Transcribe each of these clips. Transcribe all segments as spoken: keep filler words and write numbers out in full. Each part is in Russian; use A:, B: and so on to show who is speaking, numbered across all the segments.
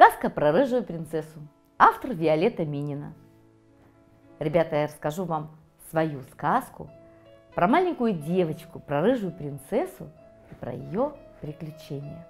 A: Сказка про рыжую принцессу. Автор Виолетта Минина. Ребята, я расскажу вам свою сказку про маленькую девочку, про рыжую принцессу и про ее приключения.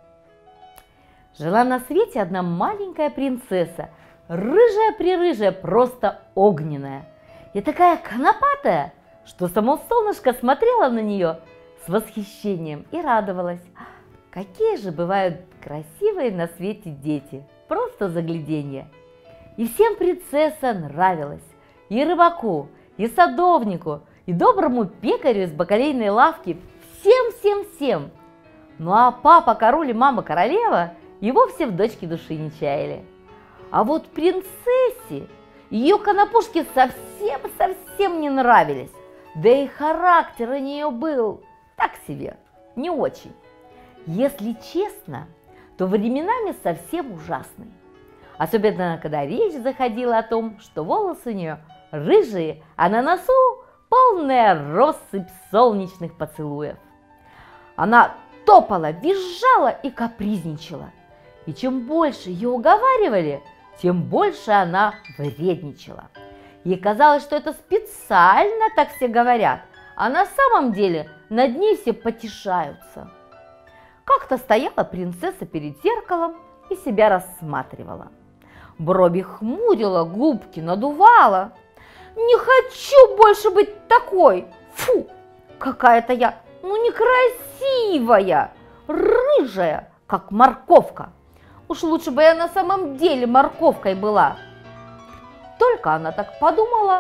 A: Жила на свете одна маленькая принцесса, рыжая-прирыжая, просто огненная. И такая конопатая, что само солнышко смотрело на нее с восхищением и радовалось. Какие же бывают красивые на свете дети, просто загляденье. И всем принцесса нравилась, и рыбаку, и садовнику, и доброму пекарю из бакалейной лавки, всем-всем-всем. Ну а папа король и мама королева и вовсе в дочке души не чаяли. А вот принцессе ее конопушки совсем-совсем не нравились, да и характер у нее был так себе, не очень. Если честно, то временами совсем ужасный. Особенно, когда речь заходила о том, что волосы у нее рыжие, а на носу полная россыпь солнечных поцелуев. Она топала, визжала и капризничала. И чем больше ее уговаривали, тем больше она вредничала. Ей казалось, что это специально так все говорят, а на самом деле над ней все потешаются. Как-то стояла принцесса перед зеркалом и себя рассматривала. Брови хмурила, губки надувала. «Не хочу больше быть такой! Фу! Какая-то я, ну, некрасивая, рыжая, как морковка! Уж лучше бы я на самом деле морковкой была!» Только она так подумала,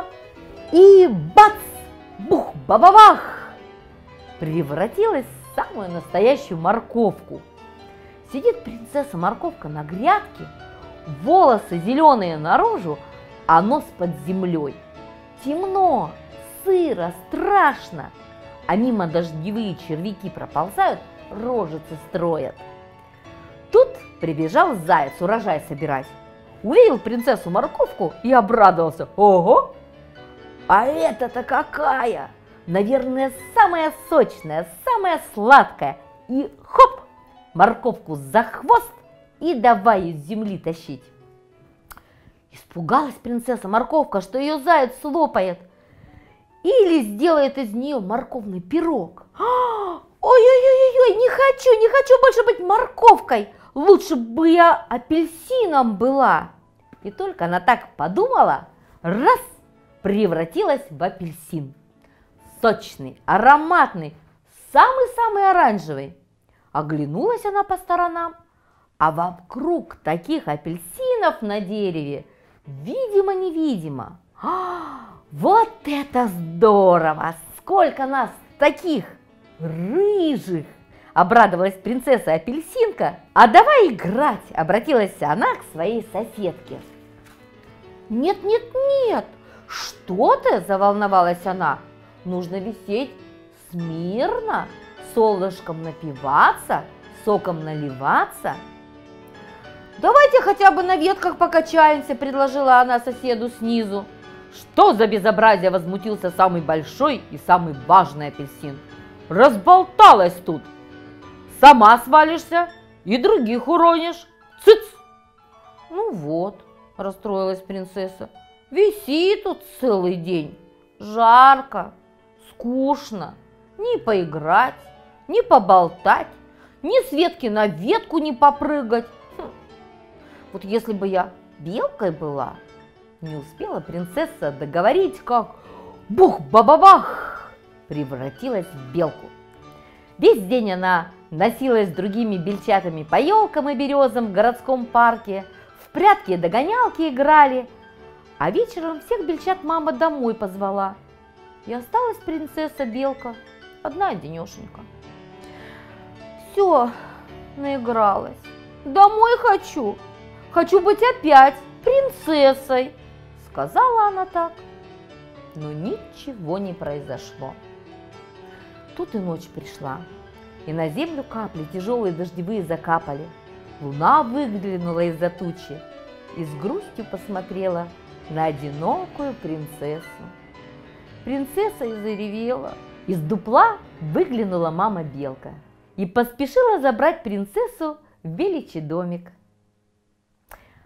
A: и бац! Бух-ба-ба-бах! Превратилась в самую настоящую морковку. Сидит принцесса-морковка на грядке, волосы зеленые наружу, а нос под землей. Темно, сыро, страшно, а мимо дождевые червяки проползают, рожицы строят. Тут прибежал заяц урожай собирать. Увидел принцессу-морковку и обрадовался. Ого! А это-то какая! Наверное, самая сочная, самая сладкая. И хоп! Морковку за хвост и давай из земли тащить. Испугалась принцесса-морковка, что ее заяц слопает или сделает из нее морковный пирог. Ой-ой-ой-ой, не хочу, не хочу больше быть морковкой. Лучше бы я апельсином была. И только она так подумала, раз, превратилась в апельсин. Сочный, ароматный, самый-самый оранжевый. Оглянулась она по сторонам, а вокруг таких апельсинов на дереве видимо-невидимо. Вот это здорово! Сколько нас таких рыжих! Обрадовалась принцесса-апельсинка. А давай играть! Обратилась она к своей соседке. Нет-нет-нет! Что ты? Заволновалась она. Нужно висеть смирно, солнышком напиваться, соком наливаться. Давайте хотя бы на ветках покачаемся, предложила она соседу снизу. Что за безобразие, возмутился самый большой и самый важный апельсин. Разболталась тут. Сама свалишься и других уронишь. Цыц! Ну вот, расстроилась принцесса. Виси тут целый день. Жарко, скучно. Ни поиграть, ни поболтать, ни с ветки на ветку не попрыгать. Хм. Вот если бы я белкой была, не успела принцесса договорить, как бух-ба-ба-бах превратилась в белку. Весь день она носилась с другими бельчатами по елкам и березам в городском парке, в прятки и догонялки играли, а вечером всех бельчат мама домой позвала. И осталась принцесса-белка одна денешенька. Все, наигралась. Домой хочу. Хочу быть опять принцессой. Сказала она так, но ничего не произошло. Тут и ночь пришла, и на землю капли тяжелые дождевые закапали. Луна выглянула из-за тучи и с грустью посмотрела на одинокую принцессу. Принцесса и заревела. Из дупла выглянула мама-белка и поспешила забрать принцессу в беличий домик.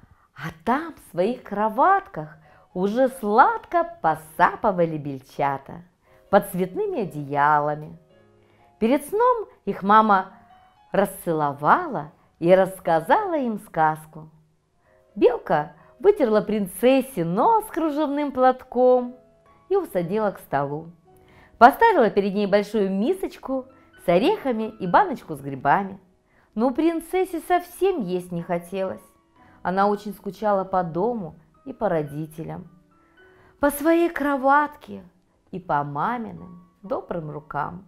A: А там в своих кроватках уже сладко посапывали бельчата под цветными одеялами. Перед сном их мама расцеловала и рассказала им сказку. Белка вытерла принцессе нос кружевным платком и усадила к столу. Поставила перед ней большую мисочку с орехами и баночку с грибами. Но принцессе совсем есть не хотелось. Она очень скучала по дому и по родителям, по своей кроватке и по маминым добрым рукам.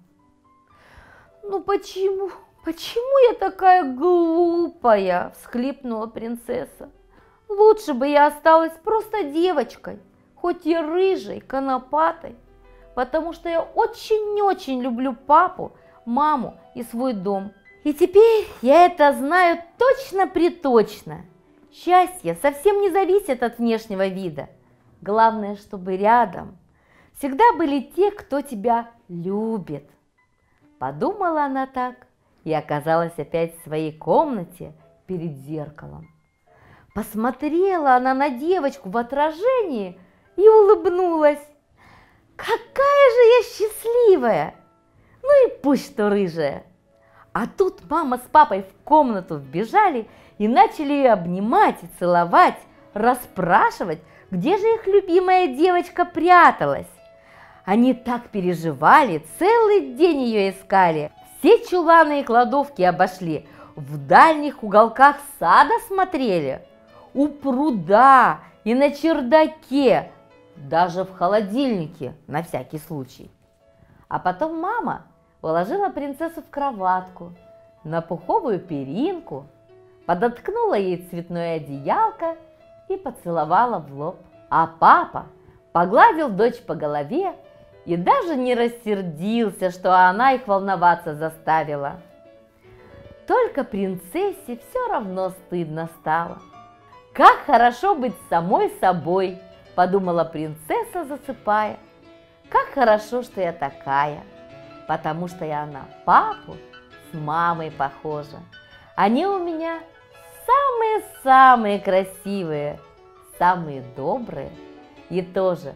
A: «Ну почему, почему я такая глупая?» – всхлипнула принцесса. «Лучше бы я осталась просто девочкой, хоть и рыжей, конопатой, потому что я очень-очень люблю папу, маму и свой дом. И теперь я это знаю точно-приточно. Счастье совсем не зависит от внешнего вида. Главное, чтобы рядом всегда были те, кто тебя любит». Подумала она так и оказалась опять в своей комнате перед зеркалом. Посмотрела она на девочку в отражении и улыбнулась. «Какая же я счастливая! Ну и пусть что рыжая!» А тут мама с папой в комнату вбежали и начали ее обнимать и целовать, расспрашивать, где же их любимая девочка пряталась. Они так переживали, целый день ее искали, все чуланы и кладовки обошли, в дальних уголках сада смотрели, у пруда и на чердаке, даже в холодильнике на всякий случай. А потом мама уложила принцессу в кроватку, на пуховую перинку, подоткнула ей цветное одеялко и поцеловала в лоб. А папа погладил дочь по голове и даже не рассердился, что она их волноваться заставила. Только принцессе все равно стыдно стало. «Как хорошо быть самой собой!» – подумала принцесса, засыпая. «Как хорошо, что я такая, потому что я на папу с мамой похожа. Они у меня самые-самые красивые, самые добрые и тоже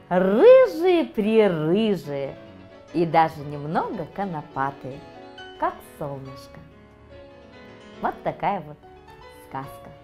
A: рыжие-прерыжие и даже немного конопатые, как солнышко». Вот такая вот сказка.